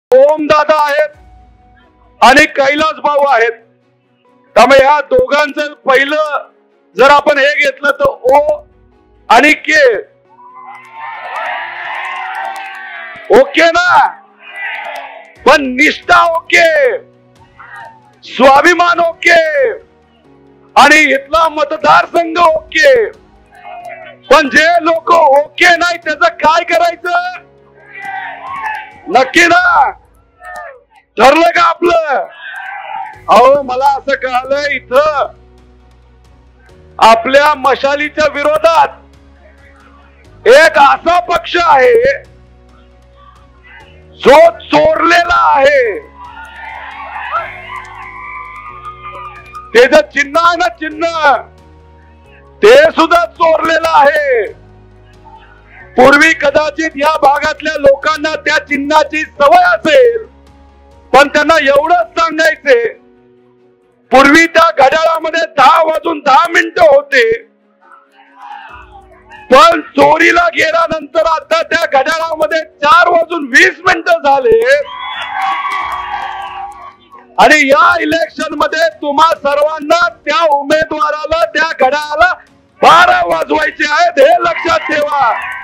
ओमदादा आहेत आणि कैलास भाऊ आहेत. त्यामुळे या दोघांचं पहिलं जर आपण हे घेतलं तर ओ आणि के ओके ना, पण निष्ठा ओके, स्वाभिमान ओके आणि इथला मतदारसंघ ओके. पण जे लोक ओके नाही त्याचं काय करायचं? नक्की ना, ठरलं का आपलं? अहो मला असं कळालं इथं आपल्या मशालीच्या विरोधात एक असा पक्ष आहे जो चोरलेला आहे. त्याचं चिन्ह आहे ना, चिन्ह ते सुद्धा चोरलेलं आहे. पूर्वी कदाचित या भागातल्या लोकांना त्या चिन्हाची सवय असेल, पण त्यांना एवढंच सांगायचे, पूर्वी त्या घड्याळामध्ये 10 वाजून 10 मिनिटं होते, पण चोरीला गेल्यानंतर आता त्या घड्याळामध्ये 4 वाजून 20 मिनिटं झाले. आणि या इलेक्शन मध्ये तुम्हा सर्वांना त्या उमेदवाराला त्या घड्याळाला 12 वाजवायचे आहेत, हे लक्षात ठेवा.